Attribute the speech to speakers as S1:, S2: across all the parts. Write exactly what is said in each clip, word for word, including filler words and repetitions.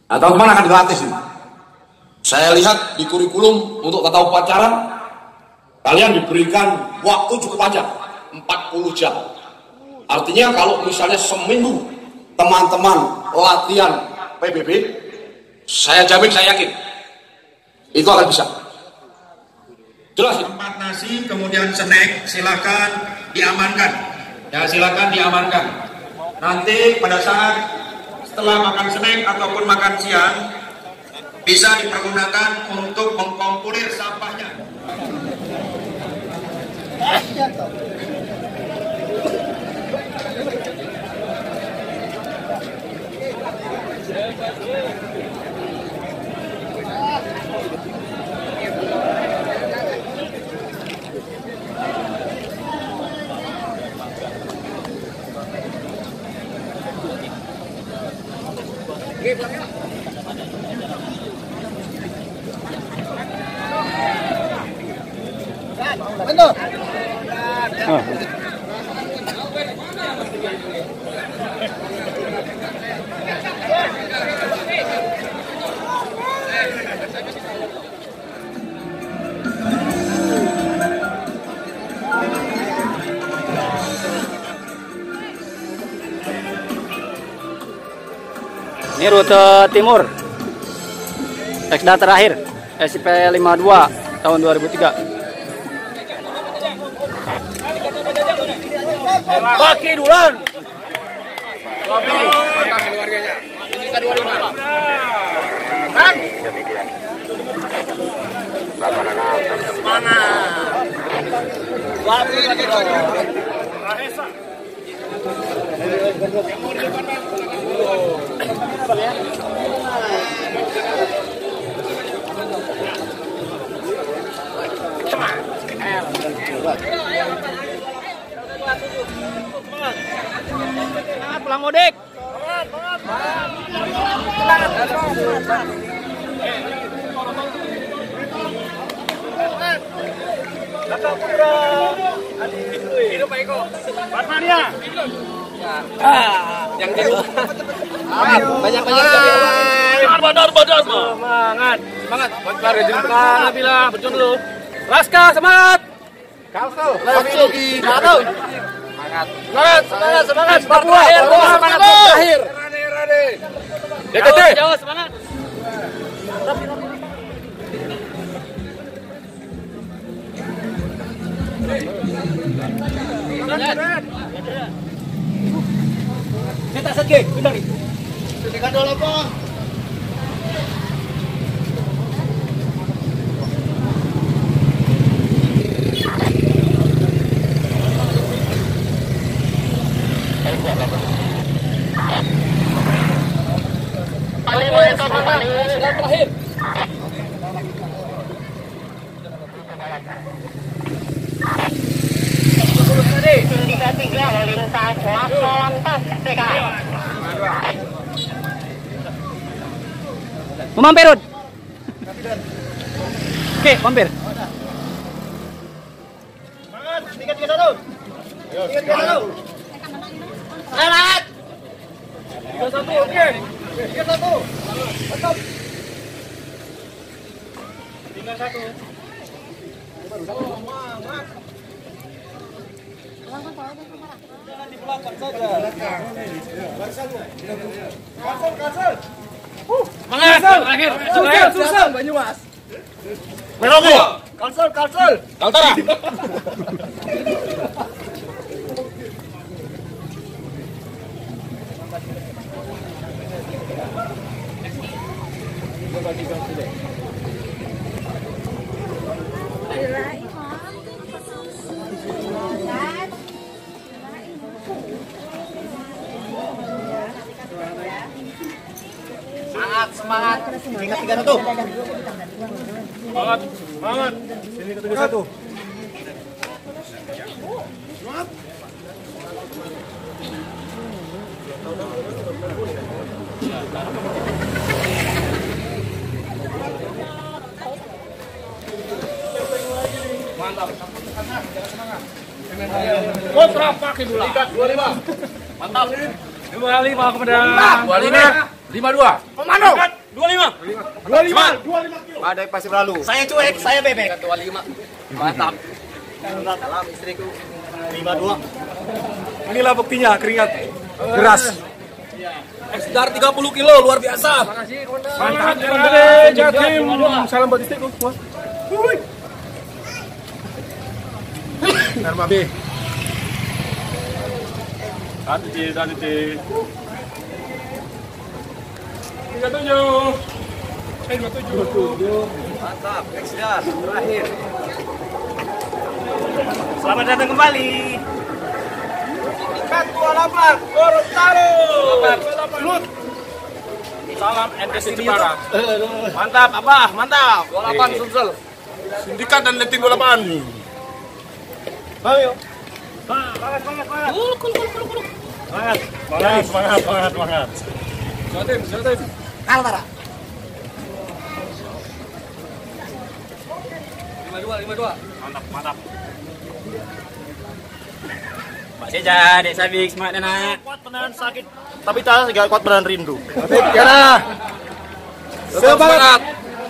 S1: Nah, teman-teman akan dilatih sih. Saya lihat di kurikulum untuk tata upacara kalian diberikan waktu cukup panjang, empat puluh jam. Artinya kalau misalnya seminggu teman-teman latihan P B B, saya jamin, saya yakin itu akan bisa. Jelas.
S2: Tempat nasi kemudian snack silakan diamankan. Ya, silakan diamankan. Nanti pada saat setelah makan snack ataupun makan siang bisa dipergunakan untuk mengkompolir sampahnya.
S3: Betul.
S4: Oh. Ini rute timur. Eksda terakhir S I P lima puluh dua tahun dua ribu tiga.
S3: Baki duluan.
S2: Baki, mantap keluarganya. Ini kita dua puluh lima.
S3: Kan? Mana? Baki lagi dong. Rahesa.
S4: Semangat pulang mudik.
S3: Hidup Pak Eko.
S4: Batmania.
S3: Yang kedua.
S4: Banyak-banyak.
S3: Badar, badar.
S4: Semangat.
S3: Semangat.
S4: Bakar jemputan lebih lah, berjuang dulu. Raska, semangat.
S3: Kalsel.
S4: Lagi. Tahu.
S3: Semangat.
S4: Semangat, semangat, semangat.
S3: Papua, Papua, semangat terakhir. Rade, Rade. D K T.
S4: Jawa, semangat.
S3: Kita sedih, benar nih. Sedihkan dulu apa?
S4: Terakhir.
S5: tiga tiga lintas lantas T K.
S4: Mampir, Rud. Oke, mampir.
S3: Semangat, tiga tiga satu. Tiga tiga satu. Selamat. Tiga satu, oke. Tiga satu. Mantap. Tiga satu. Semangat. Jangan di belakang saja. Kasel, kasel.
S4: Semangat. Terakhir. Terakhir.
S3: Susah, Banyumas.
S4: Merogo.
S3: Kalsel, kalsel.
S4: Kaltara.
S3: Semangat, semangat. Tiga tiga satu.
S4: Semangat. Semangat.
S3: Sini ke tiga satu. Semangat.
S4: Mantap. Kontra pakai bola.
S3: dua puluh lima.
S4: Mantap. Kembali Pak Komandan.
S1: dua puluh lima. lima dua.
S3: Komando. dua puluh lima.
S2: dua puluh lima. dua puluh lima kilo.
S3: Ada pasti berlalu. Saya cuek, saya bebek. dua puluh lima. Mantap. Salam istriku. lima puluh dua.
S2: Inilah buktinya keringat deras.
S3: Sekitar tiga puluh kilo, luar biasa.
S2: Mantap. Jatim. Salam buat istriku. Dharma B. Satu C, satu C. Tiga tujuh. Eh dua tujuh.
S3: Mantap, Exdar terakhir.
S2: Selamat datang kembali. Kat dua puluh delapan, Gorontalo. Lut. Salam N S C Jepara. Mantap, Abah, mantap.
S3: dua puluh delapan Sumsel.
S2: Sindikat dan Letim dua puluh delapan. Ayo.
S3: Semangat, semangat, semangat. Kuluk, kuluk, kuluk, kuluk.
S2: Semangat, semangat, semangat, semangat, semangat. Jatim, jatim.
S3: Kaltara. lima dua, lima dua.
S2: Mantap, mantap.
S3: Pak Seja, Dek Sabik, semangat anak.
S2: Kuat beneran sakit, tapi tak segala kuat beneran rindu.
S3: Ya. Semangat.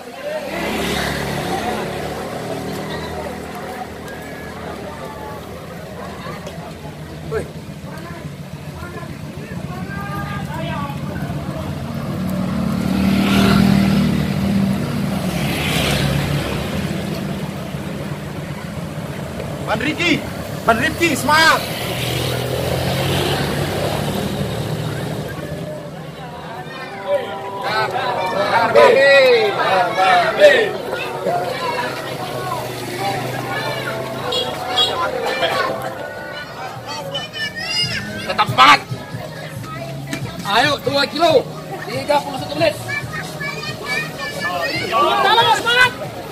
S2: Ban Riki, Ban Riki, semangat.
S3: Tetap semangat. Ayo dua kilo, tiga puluh satu menit. Jalan semangat.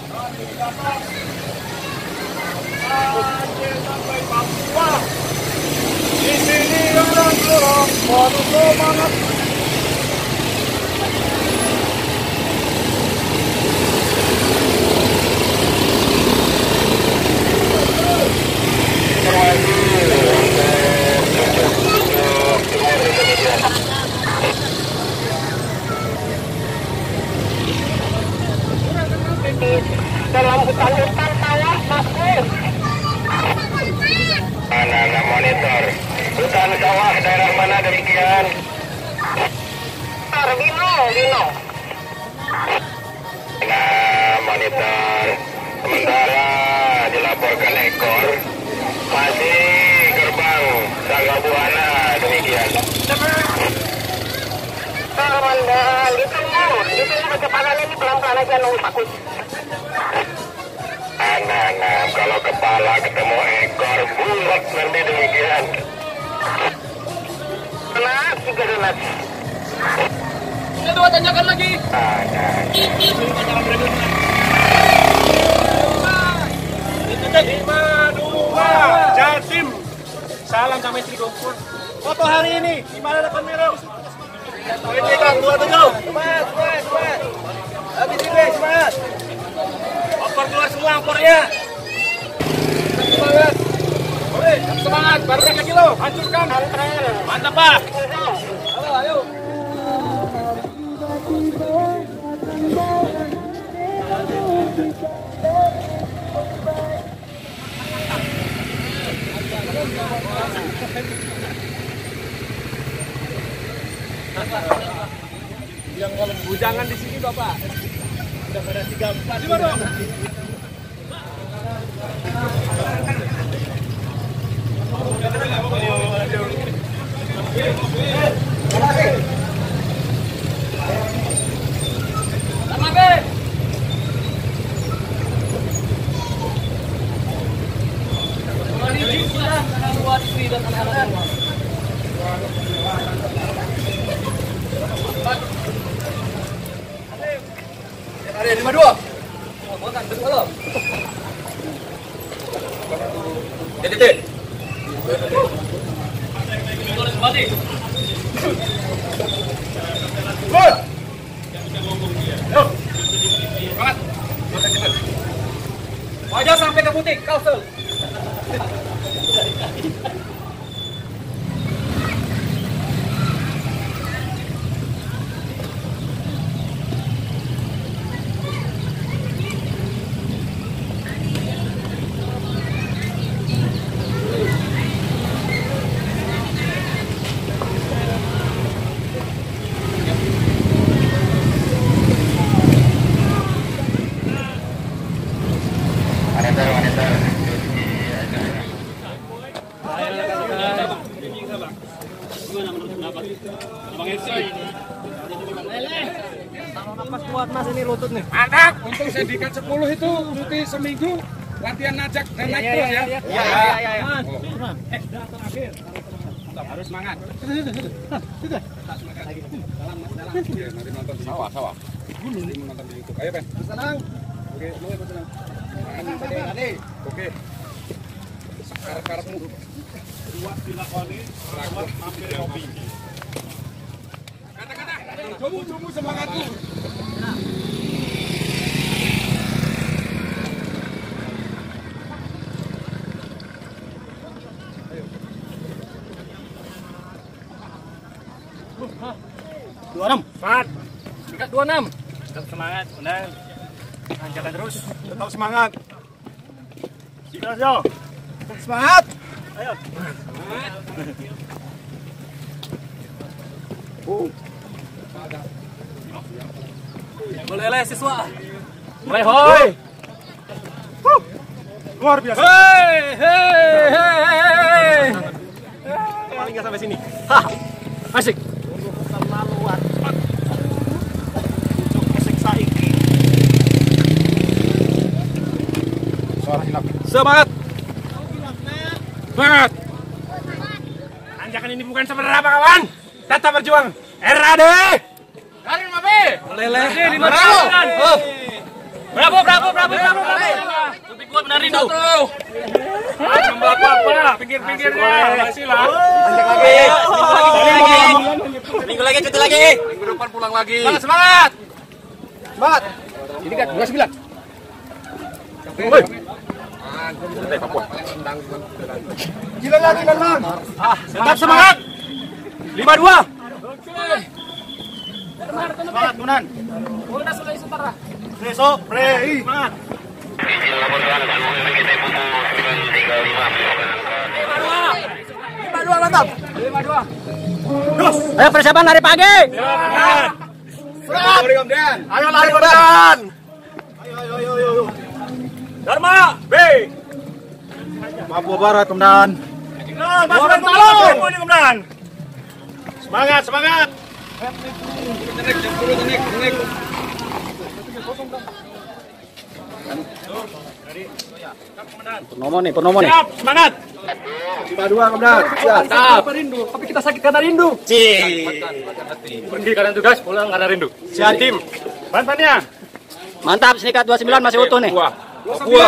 S2: Sampai Papua. Di sini orang-orang penuh semangat.
S5: Dalam hutan-hutan sawah masuk.
S6: Mana monitor hutan sawah daerah mana demikian?
S5: Bino, Bino.
S6: Nah, monitor sementara dilaporkan ekor masih gerbang Sangga Buana demikian.
S5: Komandan, ditunggu, ditunggu kecepatan ini pelan-pelan aja nunggu takut.
S6: Nah, nah, kalau kepala ketemu ekor bulat nanti demikian.
S5: Donat, tiga donat.
S3: Ini dua tanjakan lagi.
S6: Nah, nah.
S2: Lima, dua, Jatim. Salam sama istriku. Foto hari ini di mana depan merah? Tiga, dua, tujuh. Semangat, semangat, semangat. Habis ini, semangat. Opor keluar semua opornya. Semangat. Boleh, semangat. Baru tiga kilo. Hancurkan. Mantap, Pak. Halo, ayo. Yang kalau bujangan di sini Bapak udah pada tiga empat lima dong.
S3: Ada lima dua. Makan betul. Jadi deh.
S2: Good.
S3: Wajah sampai ke butik, kalsel. Pas kuat mas ini lutut nih.
S7: Mantap. Untuk sindikat sepuluh itu cuti seminggu latihan najak dan naik terus ya.
S3: Iya iya iya.
S7: Eh, terakhir. Harus semangat. Nanti nonton di sawah, sawah. Nanti nonton di YouTube. Ayo, Ben.
S3: Senang.
S7: Oke, mulai senang. Oke. Karep-karepmu. Kuat dilakoni, kuat hampir hobi. Kata-kata, coba-coba semangatku.
S3: dua enam.
S7: Semangat. Tingkat dua enam. Tetap semangat, benar. Jalan terus. Tetap semangat. Sikat yo.
S3: Semangat.
S7: Ayo. Boleh lah siswa. Mulai hoi. Luar biasa. Hei, hei, hei. Paling nggak sampai sini. Hah. Asik. Semangat. Semangat. Tanjakan ini bukan seberapa kawan. Tetap berjuang. R A D. Dari lima B. Meleleh. Bravo. Bravo, bravo, bravo, bravo, bravo. Lebih kuat benar Rindu. Nambah apa-apa. Pinggir-pinggirnya. Silah.
S3: Tanjak lagi. Minggu lagi cuti lagi.
S7: Minggu depan pulang lagi.
S3: Semangat. Semangat.
S7: Ini kan dua sembilan.
S3: Gila lagi Nandang.
S7: Tetap semangat. lima dua.
S3: Semangat Tunan. Besok Prei. Semangat.
S6: Izin laporan kamu memiliki tempo sembilan tiga lima.
S3: lima dua mantap.
S7: lima dua.
S4: Ayo persiapan lari pagi.
S3: Semangat.
S7: Ayo lari Komandan.
S3: Ayo ayo ayo ayo.
S7: Dharma B.
S3: Papua Barat Komandan.
S7: Nah, pasukan tolong. Ini Komandan. Semangat, semangat. Naik, naik, naik, naik.
S4: Purnomo nih, Purnomo nih.
S7: Siap, semangat.
S3: lima dua Komandan.
S7: Mantap. Rindu, tapi kita sakit karena rindu. Pergi karena tugas, pulang karena rindu. Siap tim. Bantannya.
S4: Mantap, Sindikat dua puluh sembilan masih utuh nih.
S7: Papua. Papua.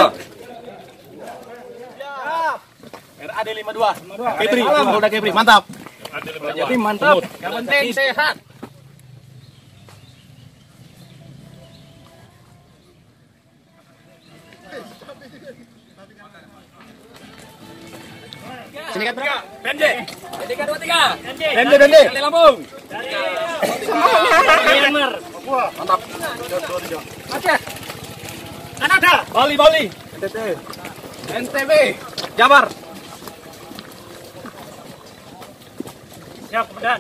S7: R A D lima dua.
S3: Kepri, Polda Kepri, mantap.
S7: Jadi mantap. Yang penting sehat.
S4: Sindikat berapa?
S7: P M J. Sindikat dua tiga.
S3: P M J, P M J.
S7: Dari Lampung. Myanmar.
S3: Mantap.
S7: Aceh. Kanada. Bali, Bali.
S3: N T T.
S7: N T B. Jabar. Siap, Komandan.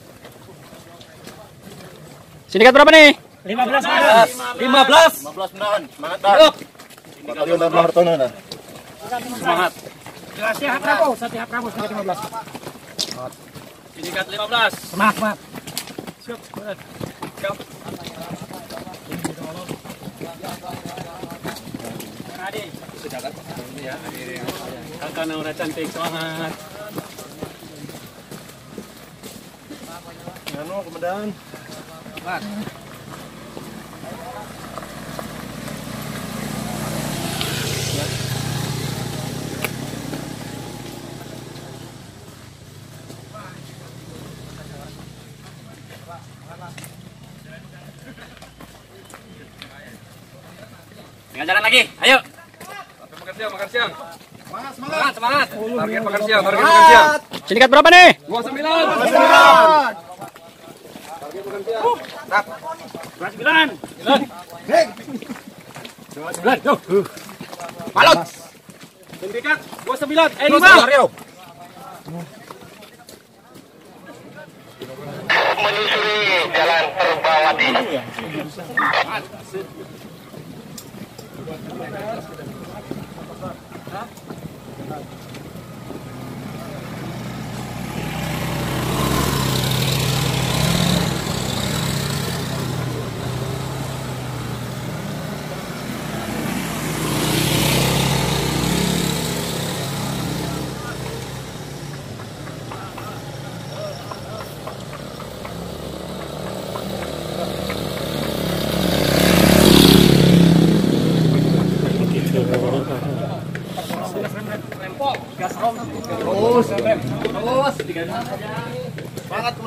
S4: Sindikat berapa nih?
S7: lima belas. lima belas.
S3: lima belas Komandan. Semangat Dan. Batalion dan Hartono Dan.
S7: Semangat. Siap, Prabowo. Siap, Prabowo. Sindikat lima belas. Sindikat lima belas.
S3: Semangat, semangat.
S7: Siap, Komandan. Siap. Kakak Naura cantik, semangat.
S3: Anu Komandan.
S7: Semangat. Tinggal jalan lagi, ayo. Makan siang, makan siang. Semangat, semangat, semangat. Target makan siang, target makan siang.
S4: Sindikat berapa nih?
S7: dua sembilan.
S3: dua sembilan.
S7: dua sembilan. dua sembilan. Go.
S3: Balot.
S7: Sindikat dua sembilan. Eh, lima.
S6: Menyusuri jalan Perbawati.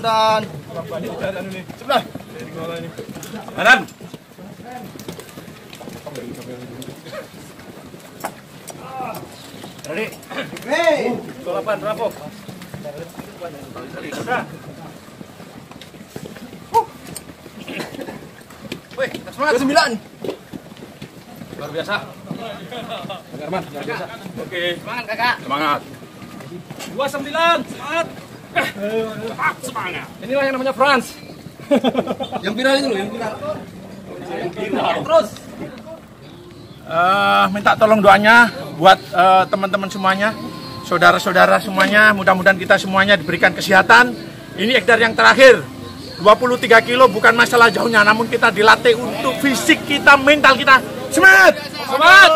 S3: Komandan. Sebelah.
S7: Kanan. Ready?
S3: Hei.
S7: delapan, Bravo. Wih, semangat.
S3: sembilan.
S7: Luar biasa. Arman, luar biasa. Oke.
S3: Semangat kakak.
S7: Semangat. dua puluh sembilan, semangat. Semangat, semangat. Inilah yang namanya France.
S3: Yang viral itu loh, yang viral.
S7: Terus. Uh, minta tolong doanya buat uh, teman-teman semuanya, saudara-saudara semuanya, mudah-mudahan kita semuanya diberikan kesehatan. Ini ekdar yang terakhir, dua puluh tiga kilo bukan masalah jauhnya, namun kita dilatih untuk fisik kita, mental kita. Semangat! Semangat!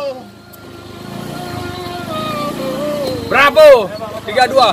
S7: Bravo! tiga dua.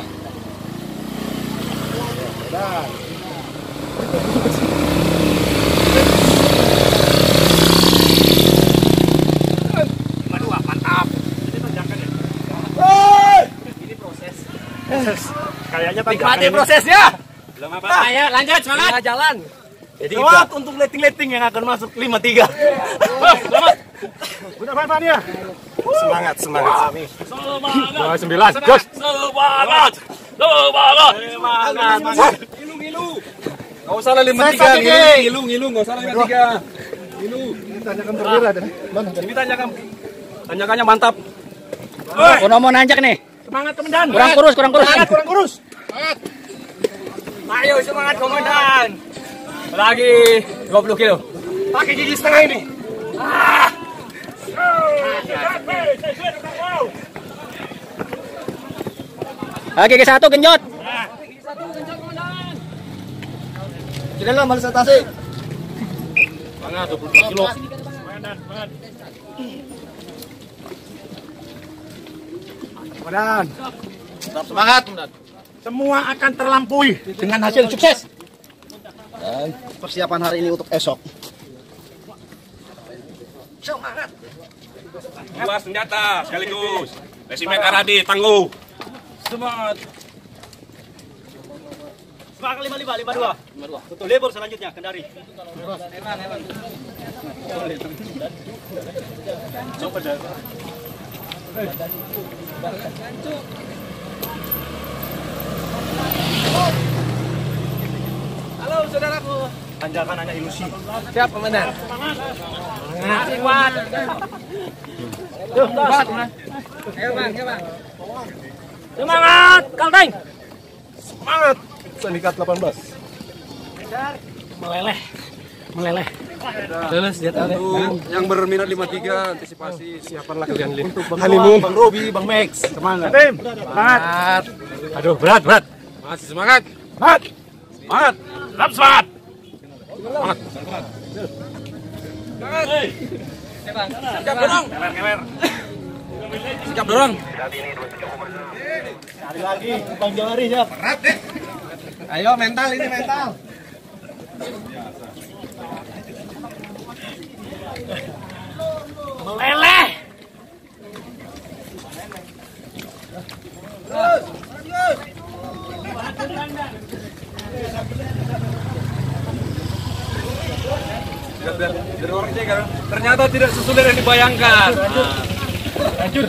S3: Kayaknya
S7: Nikmati prosesnya.
S3: Belum apa-apa ya, lanjut semangat.
S7: Tengah jalan.
S3: Jadi
S7: Selamat untuk letting-letting yang akan masuk lima tiga. Selamat.
S3: udah apa ya? Semangat, semangat.
S7: dua puluh sembilan. Jos. Semangat. Semangat. Semangat.
S3: Ngilu-ngilu.
S7: Enggak usah lima tiga, ngilu, ngilu, enggak usah lima tiga. Ngilu.
S3: Ini tanyakan perwira deh. Mana?
S7: Ini tanyakan. Tanyakannya mantap.
S4: Kono mau nanjak nih.
S7: Semangat komandan.
S4: Kurang kurus, kurang kurus.
S7: Semangat, kurang kurus. Semangat. Ayo semangat komandan. Lagi dua puluh kilo. Pakai gigi setengah ini. Ah.
S4: Oke, ke satu genjot.
S3: Kita lah malas atasi.
S7: Semangat dua puluh dua kilo.
S3: Komandan.
S7: Semangat, komandan. Semua akan terlampaui dengan hasil sukses.
S3: Dan persiapan hari ini untuk esok.
S7: Semangat. Dua senjata sekaligus. Resimen Aradi tangguh. Semangat.
S3: Semangat lima lima lima dua. Lima dua. Tutup lebur selanjutnya Kendari. Coba dah.
S7: Halo saudaraku.
S3: Tanjakan hanya ilusi.
S7: Siap komandan.
S3: Semangat kuat.
S7: Tuh, kuat. Ayo bang, ayo bang.
S3: Semangat Kalteng.
S7: Semangat.
S3: Sendikat delapan belas.
S4: Meleleh. Meleleh.
S7: Lulus dia tahu. Yang berminat lima tiga antisipasi siapanlah kalian lihat.
S3: Halimun, Bang Robi, Bang Max. Semangat. Tim,
S7: Semangat. Aduh, berat, berat. Masih semangat.
S3: semangat.
S7: Semangat. Tetap semangat. Semangat. Semangat. Siap dorong. Siap dorong.
S3: Cari lagi, Bang Jari siap.
S7: Berat deh. Ayo mental ini mental.
S3: Meleleh.
S7: Dari orang jaga, ternyata tidak sesulit yang dibayangkan. Lanjut.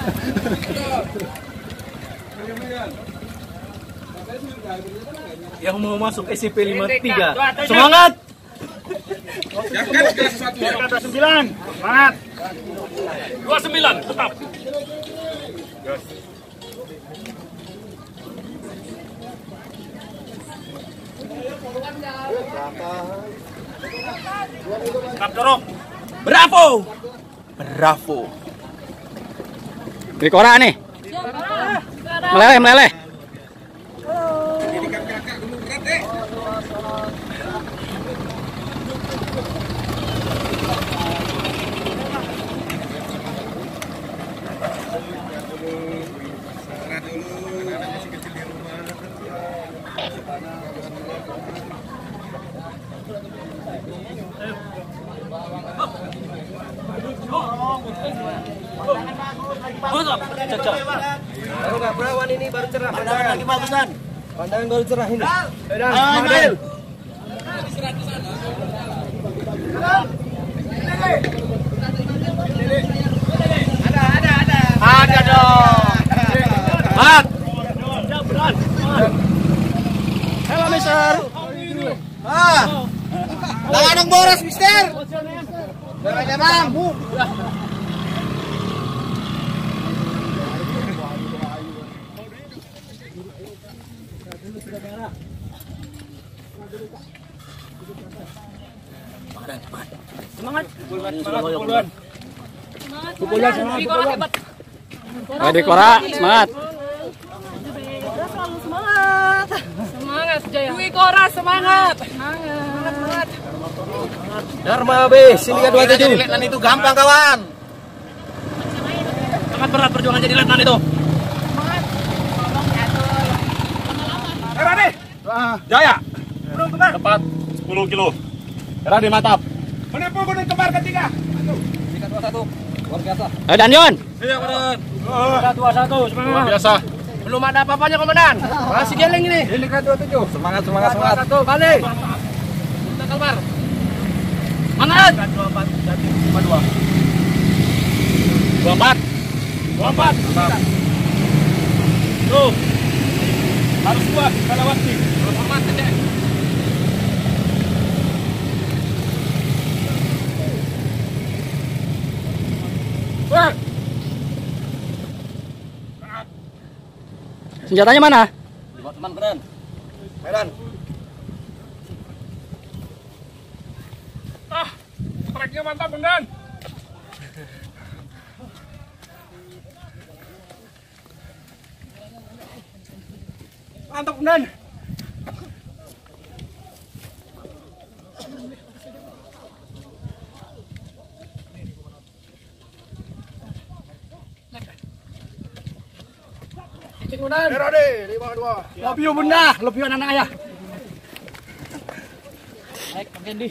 S3: Yang mau masuk S C P lima tiga. Semangat.
S7: Siapkan segala sesuatu.
S3: dua puluh sembilan. Semangat.
S7: dua puluh sembilan, tetap.
S3: Tetap dorong.
S7: Bravo. Bravo.
S4: Bikora nih. Meleleh, meleleh.
S3: Baru nggak perawan ini baru cerah. Pandangan lagi bagus kan? Pandangan baru cerah ini.
S7: Dan Ismail.
S3: Ada, ada, ada.
S7: Ada dong. Mat.
S3: Halo, Mister. Ah. Jangan dong boros, Mister. Jangan Bang.
S7: Semangat. Pukulan, pukulan. Pukulan, semangat.
S4: Adik Kora, semangat.
S8: Selalu semangat. Semangat Jaya. Dwi Kora semangat. Semangat. Semangat.
S3: Dharma B, Silika dua puluh tujuh. Letnan itu gampang kawan.
S7: Sangat berat perjuangan jadi letnan itu. Eh, Rade. Jaya. Belum kemar. Tepat sepuluh kilo. Rade mantap. Menempuh gunung kemar ketiga.
S3: Silika dua puluh satu. Luar biasa.
S4: Eh, Danyon.
S7: Iya, Komandan. Silika dua puluh satu, semangat. Luar biasa.
S3: Belum ada apa-apanya, Komandan. Masih geleng ini. Silika dua puluh tujuh. Semangat, semangat, semangat. Satu, balik. Kita keluar.
S7: Semangat. dua puluh empat, lima dua. dua puluh empat. dua puluh empat. Tuh. Harus kuat pada waktu.
S3: Hormat, Cek.
S7: Wah.
S4: Senjatanya mana?
S3: Buat teman keren. Medan.
S7: Ah, treknya mantap, Bundan. Mantap, Bundan. Cek Bundan.
S3: Rade, lima dua.
S7: Love you, Bunda. Love you anak-anak ayah. Baik, Kang Kendi.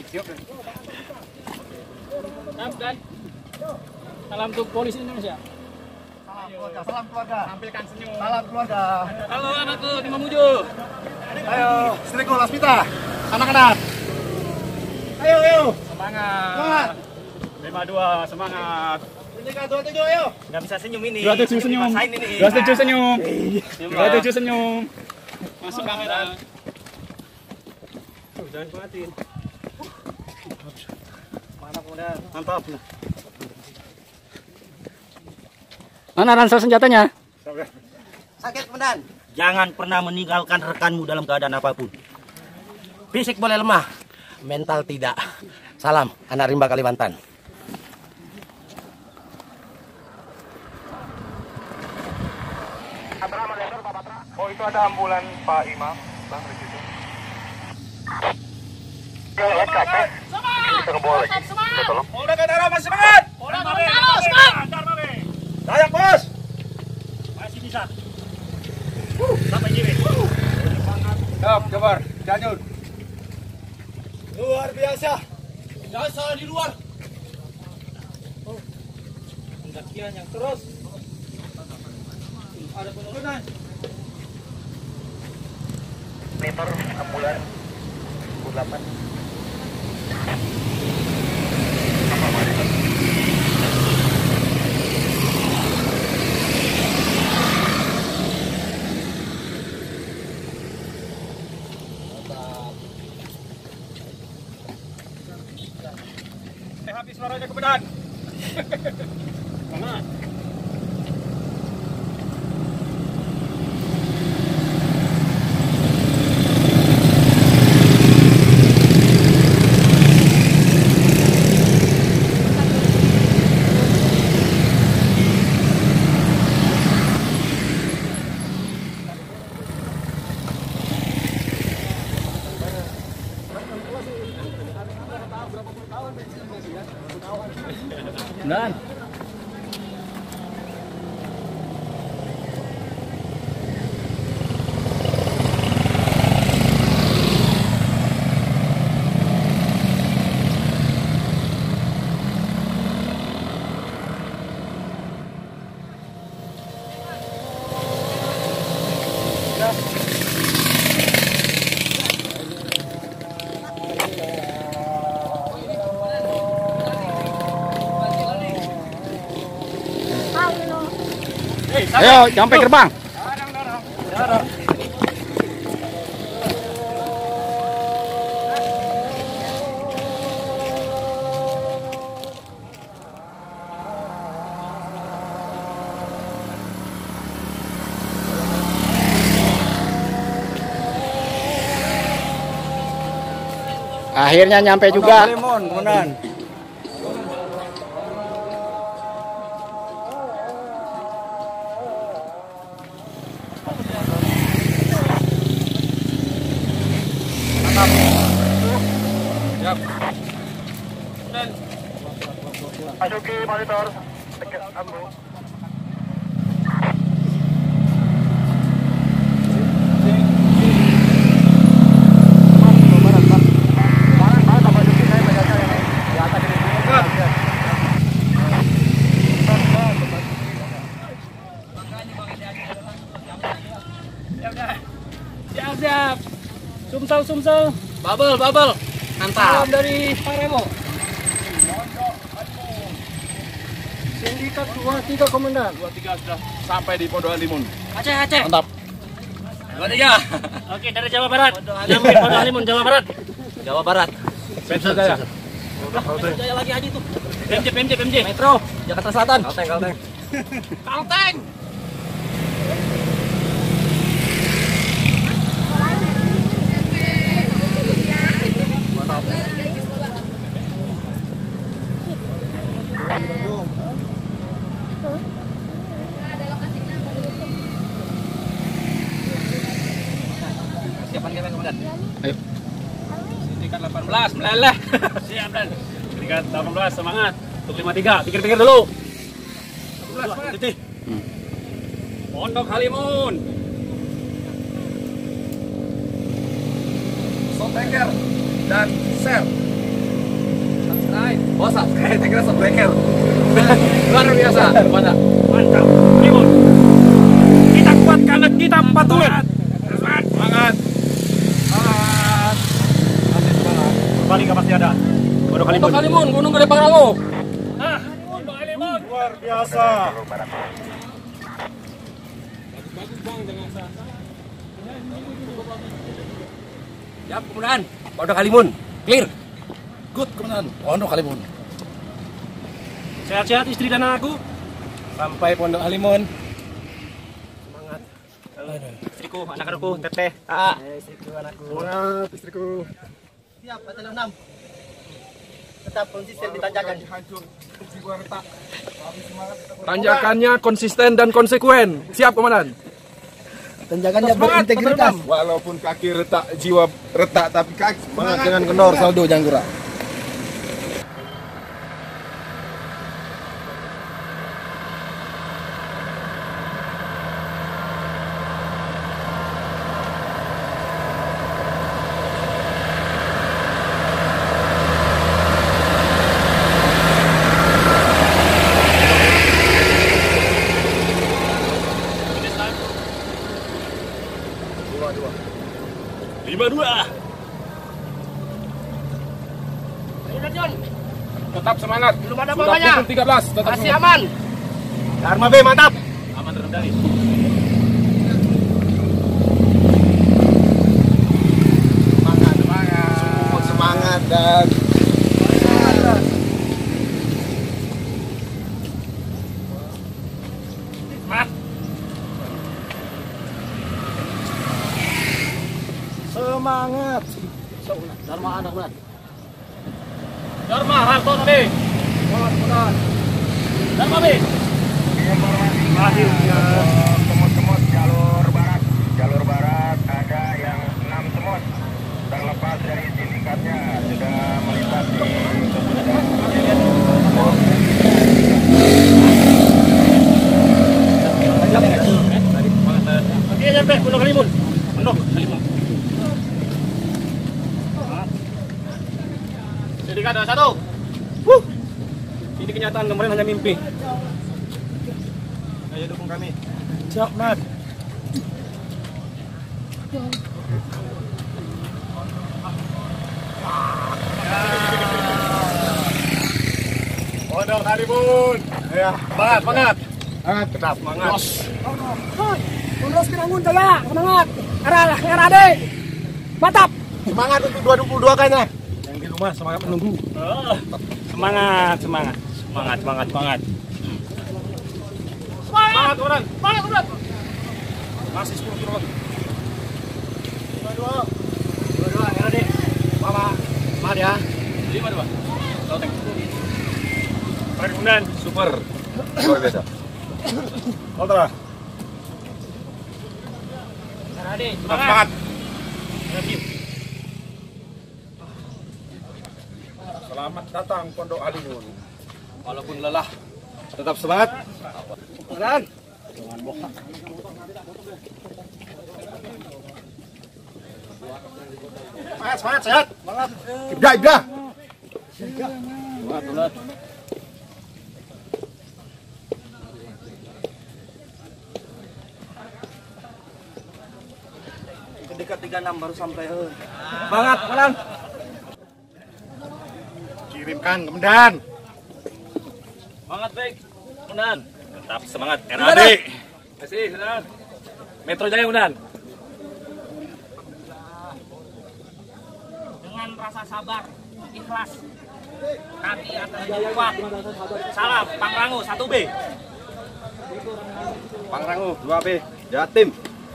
S7: Salam, Dan. Salam untuk polisi Indonesia.
S3: Salam keluarga, salam keluarga.
S7: Tampilkan senyum.
S3: Salam keluarga.
S7: Halo anakku, di Mamuju.
S3: Ayo, istriku Laspita. Anak-anak. Ayo, ayo.
S7: Semangat.
S3: Semangat.
S7: lima dua, semangat.
S3: Silika dua puluh tujuh, ayo.
S7: Enggak bisa senyum ini. dua puluh tujuh senyum. dua puluh tujuh senyum. dua puluh tujuh senyum. Masuk kamera. Tuh, jangan kuatin.
S3: Mantap, Komandan.
S7: Mantap.
S4: Mana ransel senjatanya?
S3: Sakit, Komandan.
S9: Jangan pernah meninggalkan rekanmu dalam keadaan apapun. Fisik boleh lemah, mental tidak. Salam, anak rimba Kalimantan.
S6: Oh, itu ada ambulan Pak Imam. Bang, di situ. Lewat ke atas. Bisa ngebawa lagi. Bisa tolong.
S7: Udah ke darah, masih semangat. Udah ke darah, semangat.
S3: Sayang, Bos.
S7: Masih bisa. Sampai Jiwi.
S3: Siap, Jabar. Lanjut. Luar biasa. Jangan salah di luar. Pendakian yang terus. Ada penurunan.
S6: Meter ambulan delapan.
S7: Habis suaranya kebenaran. Semangat.
S4: Dan Ayo, sampai gerbang. Akhirnya nyampe juga.
S6: Masuki monitor. Ambu.
S7: Siap-siap. Sumsel, sumsel.
S9: Bubble, bubble. Mantap.
S7: Salam dari Paremo. Sindikat dua tiga komandan.
S1: dua tiga sudah sampai di Pondok Halimun.
S7: Aceh, Aceh.
S1: Mantap.
S9: dua tiga.
S7: Oke, dari Jawa Barat. Pondok Halimun, Jawa Barat.
S9: Jawa Barat.
S1: Pemda Jaya.
S9: Jaya lagi aja tuh.
S7: P M J, P M J, P M J.
S9: Metro, Jakarta Selatan. Kalteng, Kalteng.
S7: Kalteng.
S9: Siapan kita komandan.
S4: Ayo.
S7: Sindikat delapan belas, meleleh. Siap, Dan. Sindikat delapan belas, semangat. Untuk lima tiga, pikir-pikir dulu. delapan belas, titik. Pondok Halimun.
S1: Soteker dan Ser.
S9: Subscribe. Oh, subscribe. Saya kira subscribe. Luar biasa. Mana?
S7: Mantap. Halimun. Kita kuat karena kita patuhin. Semangat. Semangat. Semangat. Kembali ke pasti ada. Pondok Halimun.
S9: Pondok Halimun, Gunung Gede Pangrango.
S7: Ah, Pondok Halimun.
S1: Luar biasa.
S9: Siap, komandan. Pondok Halimun. Clear.
S1: Good, komandan. Pondok Halimun.
S7: Sehat-sehat istri dan anakku.
S1: Sampai Pondok Halimun.
S7: Semangat. Istriku, anak-anakku, teteh. Ah.
S9: Istriku, anakku.
S1: Semangat, istriku.
S9: Siap, Batalon enam. Tetap konsisten di tanjakan.
S1: Tanjakannya konsisten dan konsekuen. Siap, komandan.
S9: Tanjakannya berintegritas.
S1: Walaupun kaki retak, jiwa retak, tapi kaki semangat dengan kendor saldo Janggura.
S7: lima dua.
S1: Tetap semangat.
S7: Belum ada
S1: Sudah
S7: apa-apanya.
S1: pukul tiga belas. Tetap
S7: Masih
S1: semangat.
S7: aman. Dharma B mantap. Aman terkendali.
S1: Semangat, semangat. Semangat dan
S7: Semangat.
S1: semangat.
S9: Dharma anak berat.
S7: Dharma Harto tadi. Dharma B.
S6: Semut-semut jalur barat, jalur barat ada yang enam semut terlepas dari sindikatnya sudah melintas di
S7: Oke, sampai Pondok Halimun. Pondok Halimun. Sindikat ada satu. Wuh. Ini kenyataan, kemarin hanya mimpi. Ayo dukung kami.
S1: Siap, Mat.
S7: Pondok Halimun. Ya, semangat, semangat. Tetap semangat.
S3: Terus Pirangun jaya, semangat. Era R A D. Mantap.
S7: Semangat untuk dua ribu dua puluh dua kayaknya. Yang di rumah semangat menunggu.
S4: Semangat, semangat. Semangat, semangat, semangat.
S3: Semangat, komandan. Semangat, komandan.
S7: Masih sepuluh kilo lagi.
S3: dua dua. dua dua R A D. Mama. Semangat ya.
S7: lima dua. Loteng. Keren komandan. Super. Luar biasa. Ultra.
S3: R A D.
S7: Semangat. Selamat datang Pondok Halimun. Walaupun lelah, tetap semangat.
S3: Komandan.
S7: Semangat, semangat, sehat. Semangat. Ibda, Ibda.
S4: Semangat, semangat.
S9: Dekat tiga puluh enam baru sampai.
S7: Semangat, komandan. Kirimkan, komandan.
S4: Semangat, baik. Komandan. Tetap semangat. R
S7: A D.
S4: Kasih, komandan. Metro Jaya, komandan.
S3: Dengan rasa sabar, ikhlas, kami akan kuat. Salam, Pangrango satu B.
S7: Pangrango dua B. Jatim.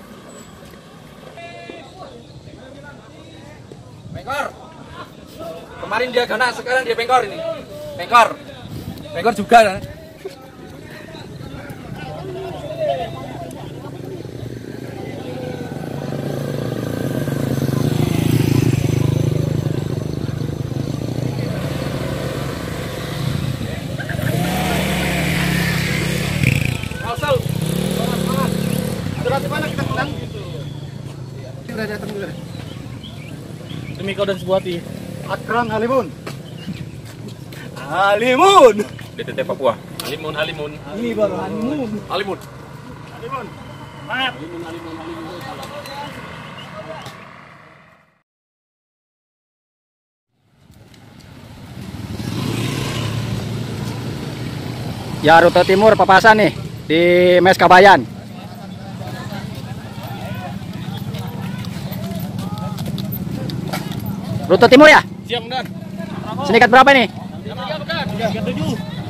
S2: Pengkor. Kemarin dia Gana, sekarang dia Pengkor ini. Pengkor. Pengkor juga. Nah. Kalsel. Semangat. Sudah di mana kita sedang? Sudah datang juga.
S4: Demi kau dan sebuah hati.
S7: Akran Halimun.
S4: Halimun. D T T Papua. Halimun, Halimun.
S3: Ini baru Halimun.
S4: Halimun.
S3: Halimun. Semangat.
S4: Ya, rute timur papasan nih di Mes Kabayan. Rute timur ya?
S7: Siap, komandan.
S4: Sinikat berapa nih?
S7: tiga tujuh.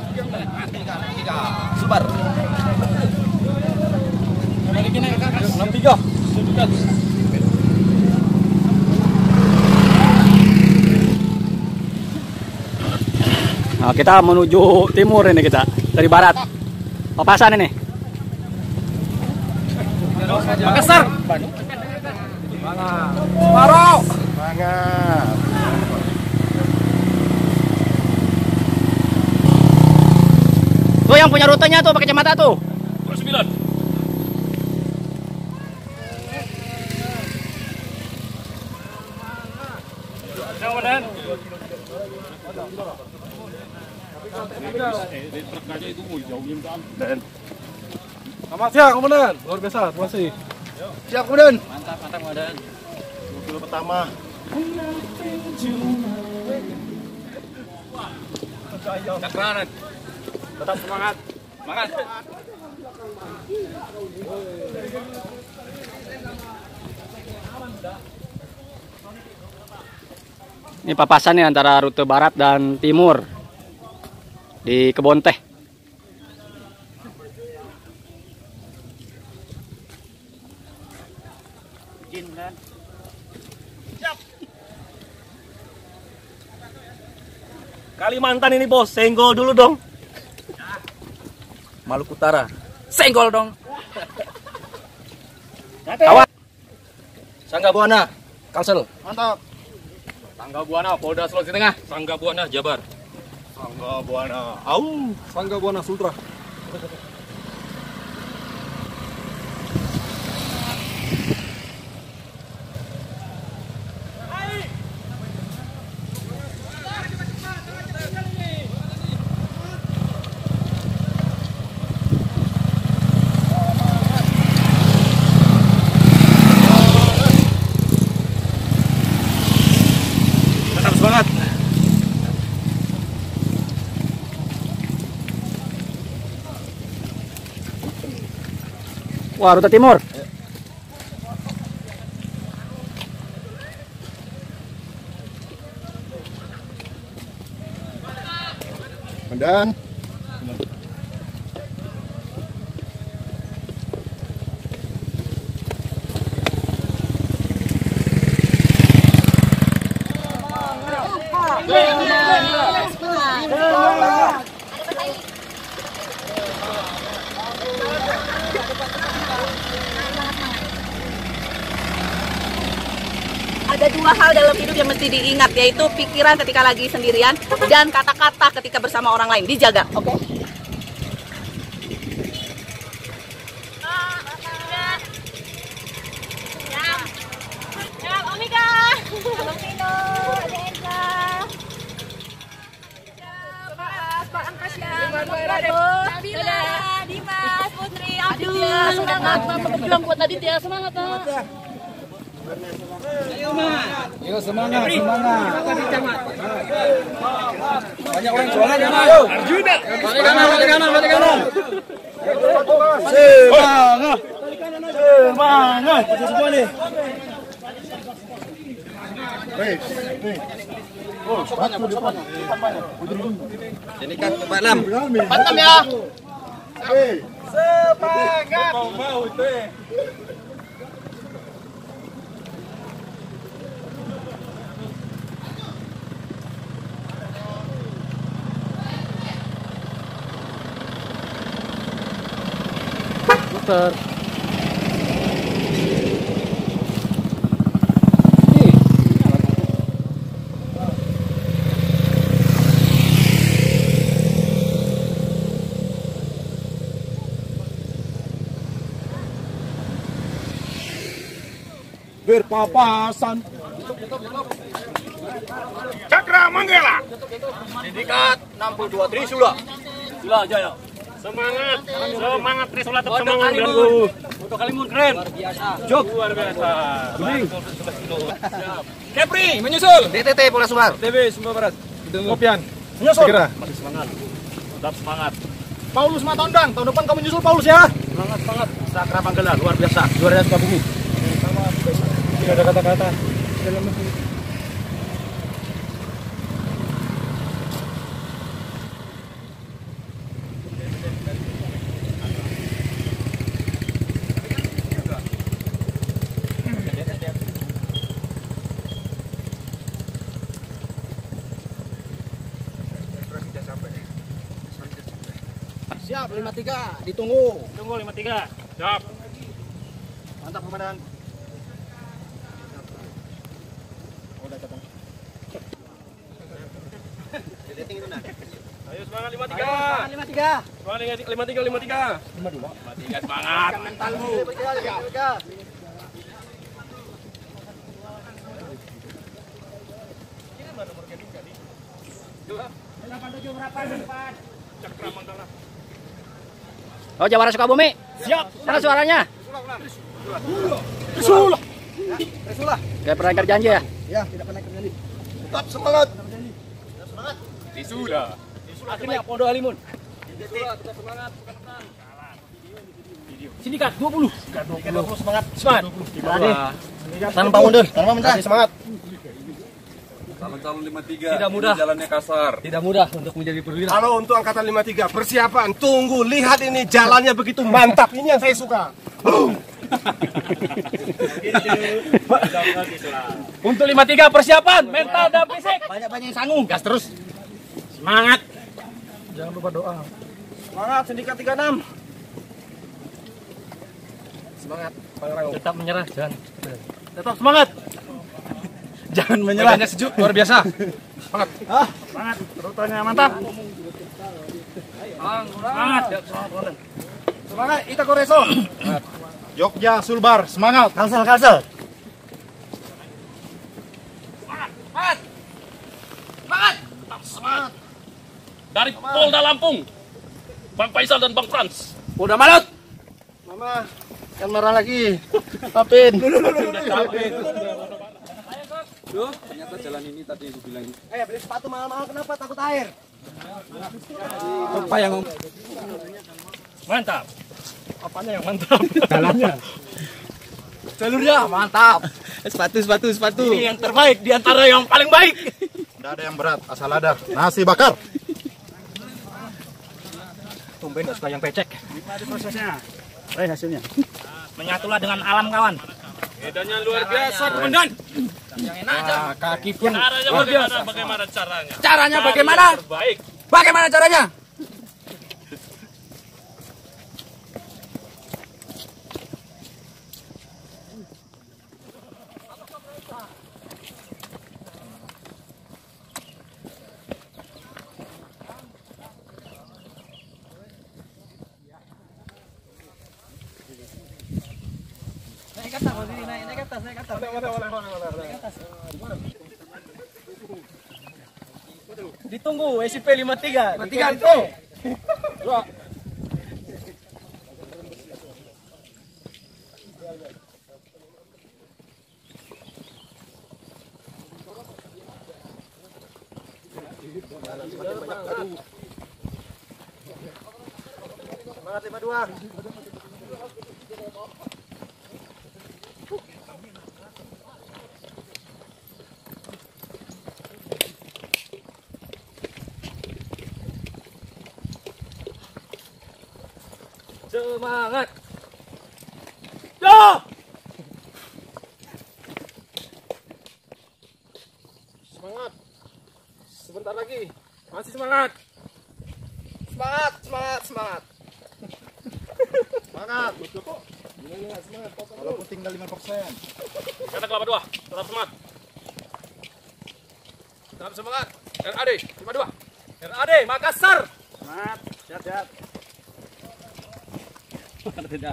S2: Super.
S7: enam tiga.
S4: Nah, kita menuju timur ini kita dari barat. Papasan ini.
S2: Makassar.
S7: Semarang. Semangat.
S4: Tuh yang punya rutenya tuh pakai kacamata tuh.
S7: sembilan. Selamat siang, komandan. Luar biasa, terima kasih. Siap, komandan.
S4: Mantap, mantap, komandan.
S7: Kilo pertama.
S2: Akran.
S7: Tetap semangat.
S2: Semangat.
S4: Ini papasan nih antara rute barat dan timur di Kebon Teh.
S9: Kalimantan ini bos, senggol dulu dong.
S2: Maluku Utara. Senggol dong.
S9: Kawan. Sangga Buana, Kalsel.
S7: Mantap.
S2: Sangga Buana, Polda Sulawesi Tengah.
S7: Sangga Buana, Jabar. Sangga Buana. Au. Sangga Buana, Sultra.
S4: Wah, rute timur.
S10: Dan
S11: ada dua hal dalam hidup yang mesti diingat, yaitu pikiran ketika lagi sendirian dan kata-kata ketika bersama orang lain. Dijaga, oke? Okay?
S8: Ya, Omika. Halo Vino, ada Enza. Pak Angkas ya. Nabila, Dimas, Putri, Abdul. Semangat, Bapak bilang buat Aditya, semangat, Pak.
S7: Ayo, semangat, semangat. Banyak orang jualan ya, Mas. Arjuna. Balik kanan, balik kanan, balik kanan. Semangat. Semangat. Kita semua nih.
S10: Baik, baik. Oh, satu depan.
S7: Ini kan empat enam.
S10: empat enam ya.
S7: Semangat. Mau mau itu.
S4: Putar.
S10: Berpapasan.
S7: Cakra Manggala. Sindikat enam puluh dua Trisula. Sula Jaya. Semangat, semangat Trisula tetap semangat denganku. Untuk Kalimun keren. Luar biasa. Jok luar biasa. Kuning. Kepri menyusul.
S9: D T T Polres Sumbar.
S7: D B Sumbar Barat. Kopian. Menyusul. Segera. Masih semangat. Tetap semangat. Paulus Matondang, tahun depan kamu menyusul Paulus ya. Semangat, semangat. Cakra Manggala luar biasa. Juara Sukabumi. Tidak ada kata-kata.
S9: Siap, lima tiga, ditunggu.
S7: Tunggu lima tiga. Siap.
S9: Mantap, Komandan. Udah datang.
S7: Ayo semangat lima tiga.
S9: lima tiga.
S7: Semangat lima tiga lima tiga. lima dua. lima tiga semangat.
S9: Mentalmu.
S7: Cakra Manggala.
S4: Oh, Jawara Sukabumi.
S7: Siap.
S4: Mana suaranya?
S7: Trisula.
S9: Trisula.
S4: Gak pernah ingkar janji ya?
S9: Ya, tidak pernah terjadi.
S10: Tetap semangat.
S7: Trisula. Akhirnya Pondok Halimun.
S9: Trisula, tetap semangat.
S7: Sindikat dua puluh. Sindikat dua puluh semangat. Semangat.
S9: Tanpa mundur, tanpa mundur. Semangat.
S12: Calon lima tiga.
S7: Tidak mudah.
S12: Jalannya kasar.
S7: Tidak mudah untuk menjadi perwira.
S10: Kalau untuk angkatan lima tiga persiapan, tunggu, lihat ini jalannya begitu mantap. Ini yang saya suka.
S7: Untuk lima tiga persiapan, mental dan fisik.
S9: Banyak-banyak yang sanggup.
S7: Gas terus. Semangat.
S10: Jangan lupa doa.
S9: Semangat, Sindikat tiga enam.
S7: Semangat. Tetap menyerah, jangan. Tetap semangat.
S9: Jangan menyerah.
S7: Badannya sejuk, luar biasa. Semangat.
S9: Ah,
S7: Semangat. Rutenya mantap. Semangat.
S10: Semangat, Ita Koreso. Jogja Sulbar, semangat.
S9: Kalsel, kalsel.
S7: Semangat. Semangat. Tetap semangat. Dari Polda Lampung, Bang Faisal dan Bang Frans.
S9: Udah malut. Mama, kan marah lagi. Papin.
S12: Duh, ternyata jalan ini tadi aku bilang.
S9: Eh, beli sepatu mahal-mahal kenapa? Takut air.
S7: Apa yang mantap.
S10: Apanya yang mantap? Jalannya.
S7: Jalurnya mantap.
S9: Sepatu, sepatu, sepatu.
S7: Ini yang terbaik di antara yang paling baik.
S10: Tidak ada yang berat, asal ada nasi bakar.
S7: Tumben gak suka yang becek.
S4: Gimana prosesnya? Eh hasilnya.
S7: Menyatulah dengan alam kawan.
S12: Medannya luar biasa, Komandan.
S7: Yang enak aja.
S10: Nah, kaki pun
S12: Caranya
S10: luar
S12: bagaimana?
S10: biasa.
S12: Bagaimana caranya?
S7: Caranya
S12: Cari
S7: bagaimana?
S12: yang terbaik.
S7: Bagaimana caranya? Naik atas, naik naik atas, naik atas. Naik atas. Ditunggu S P lima tiga. lima tiga itu.
S10: Semangat lima dua.
S7: Semangat. Yo!
S10: Semangat. Sebentar lagi. Masih semangat. Semangat, semangat, semangat. Semangat. Semangat. Walaupun tinggal lima persen.
S12: Kata kelapa dua, tetap semangat.
S7: Tetap semangat. R A D lima dua. R A D Makassar.
S4: Semangat. Siap, siap. Tidak.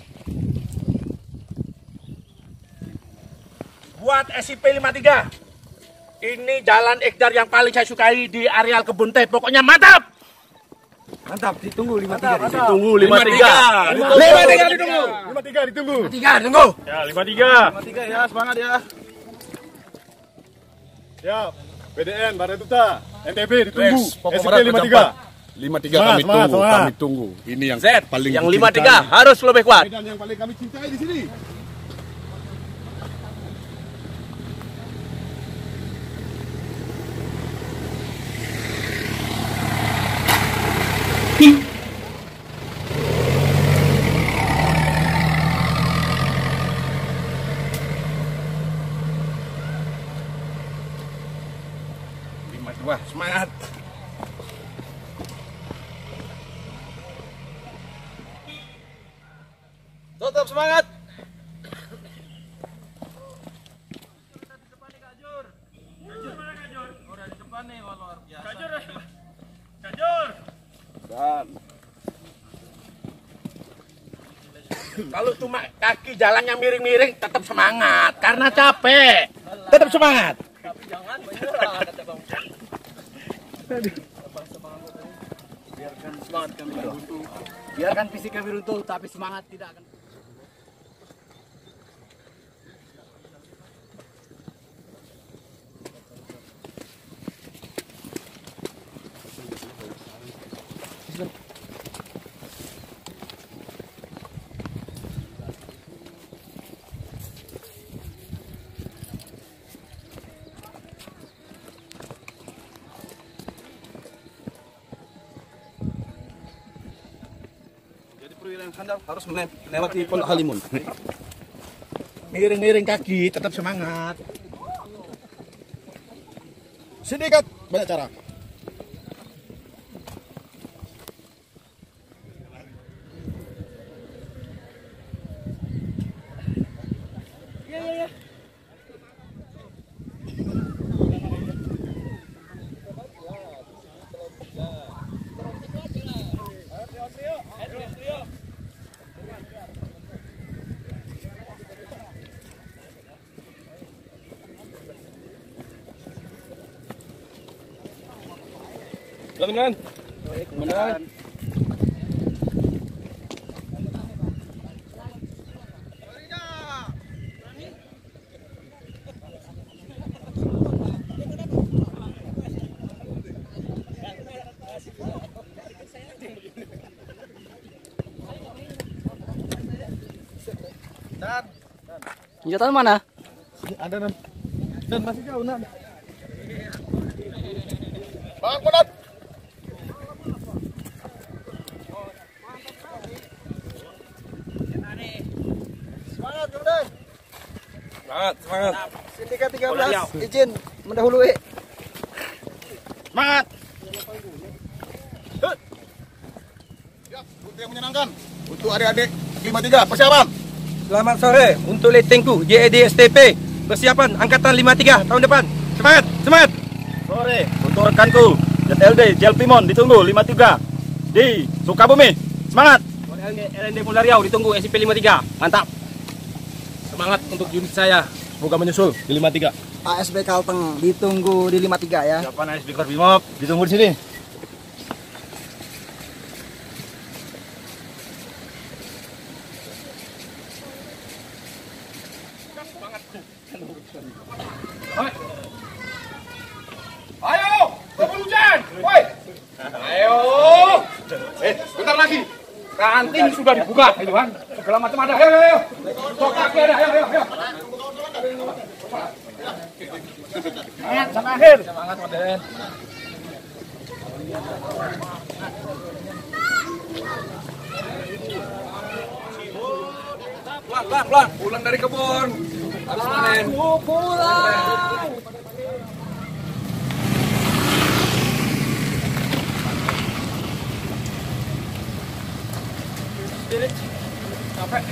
S7: Buat S I P lima tiga. Ini jalan Ekdar yang paling saya sukai di areal kebun teh. Pokoknya mantap.
S4: Mantap, ditunggu lima tiga.
S7: Ditunggu lima tiga.
S10: lima tiga ditunggu. lima tiga ditunggu.
S7: lima tiga ditunggu.
S12: Ya, lima tiga.
S10: lima tiga ya, semangat ya. Siap. B D N Baratuta, N T B ditunggu. S I P lima tiga.
S13: lima tiga
S10: Semangat,
S13: kami
S10: semangat,
S13: tunggu,
S10: semangat.
S13: kami tunggu. Ini yang
S7: Z,
S13: paling
S7: yang
S13: dicintai.
S7: lima tiga harus lebih kuat.
S10: Dan yang paling kami cintai di sini.
S7: lima dua semangat. Tetap semangat. Kalau cuma kaki jalannya miring-miring, tetap semangat karena capek. Tetap semangat. Tapi jangan menyerah, kata Bang.
S4: Biarkan semangat kami runtuh. Biarkan fisik kami runtuh, tapi semangat tidak akan.
S13: Handal harus melewati Pondok Halimun.
S7: Miring-miring kaki, tetap semangat.
S10: Sedikit banyak cara.
S7: Iya, iya, iya.
S10: Komandan.
S4: Baik, komandan.
S10: Dan.
S4: Senjata mana?
S10: Ada dan. Dan masih jauh nan. Bang, Kodot. Semangat, Komandan.
S13: Semangat, semangat.
S10: Sindikat tiga belas izin mendahului.
S13: Semangat.
S10: Siap, untuk yang menyenangkan. Untuk adik-adik lima tiga, persiapan.
S7: Selamat sore untuk Letengku J A D S T P. Persiapan Angkatan lima tiga tahun depan. Semangat, semangat.
S12: Sore untuk rekanku Z L D Jel Pimon ditunggu lima tiga di Sukabumi. Semangat.
S7: L N D Mulariau ditunggu S I P lima tiga. Mantap.
S13: Semangat untuk unit saya. Semoga menyusul di lima tiga.
S3: A S B Kalteng ditunggu di lima tiga ya.
S12: Siapan A S B Korbimob ditunggu di sini.
S10: Ayo, kebun hujan. Woi. Ayo. Eh, bentar lagi. Kantin sudah dibuka, Tuhan. Segala macam ada. Ayo, ayo, ayo. Sok kaki ada. Ayo, ayo, ayo. Semangat sampai akhir. Semangat, Raden. Pelan, pelan, pelan. Pulang dari kebun. Harus panen. Pulang. Capek.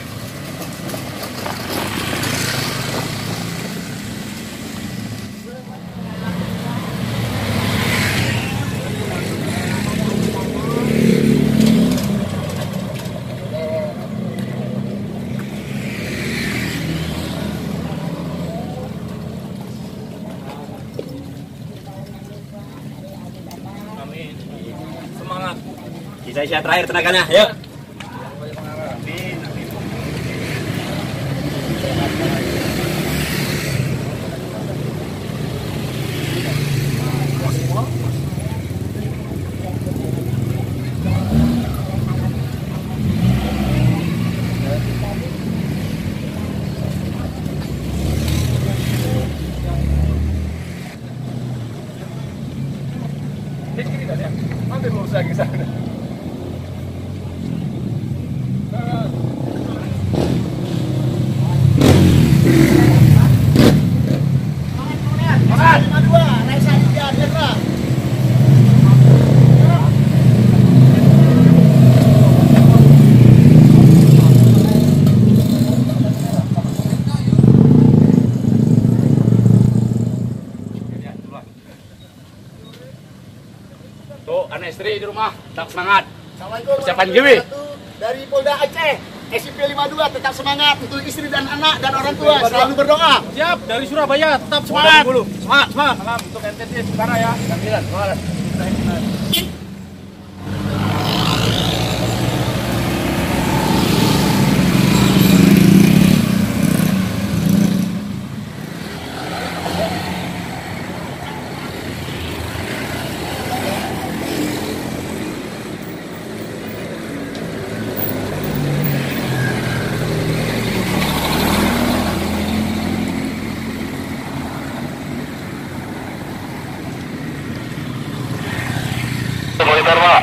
S7: Amin. Semangat. Sisa-sisa terakhir tenaganya, yuk.
S10: Nanti mau usah ke sana.
S7: Tuh, anak istri di rumah, tetap semangat.
S3: Assalamualaikum.
S7: Persiapan giwi.
S3: Dari Polda Aceh, S I P lima dua tetap semangat untuk istri dan anak dan orang tua selalu berdoa.
S7: Siap, dari Surabaya tetap semangat. Semangat, semangat. Salam untuk N T T Sukara ya. Sembilan, semangat.
S6: Monitor, Pak.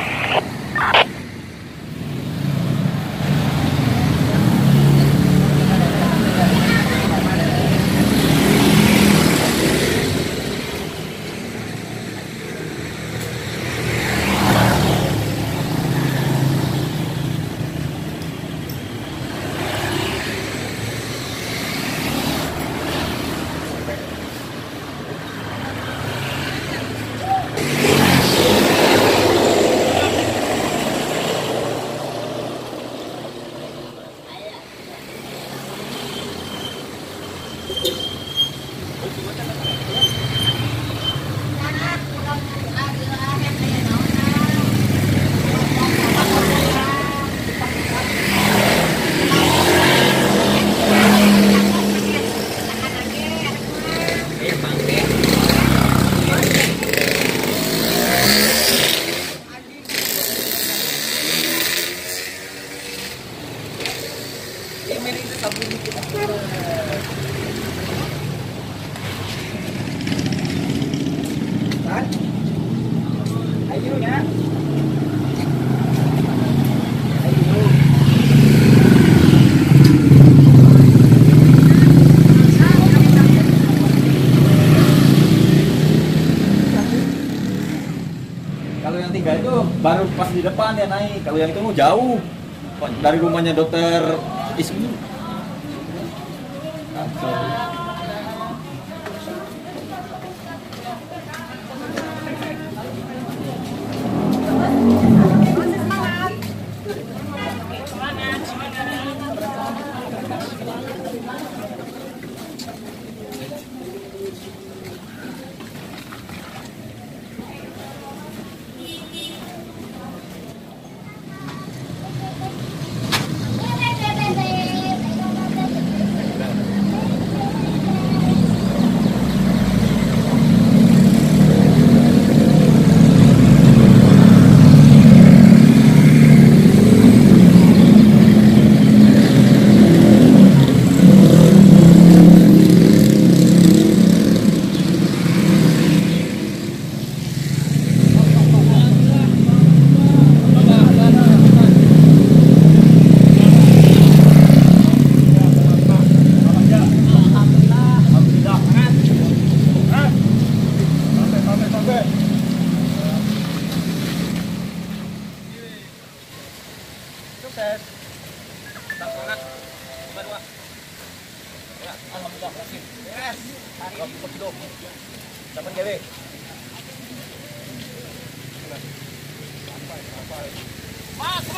S12: Kalau yang tiga itu baru pas di depan dia naik. Kalau yang itu mau jauh dari rumahnya dokter Ismi.
S7: Sukses. Tetap semangat. Coba dua. Ya, alhamdulillah berhasil. Yes. Hari ini hidup. Dapat G W. Mas,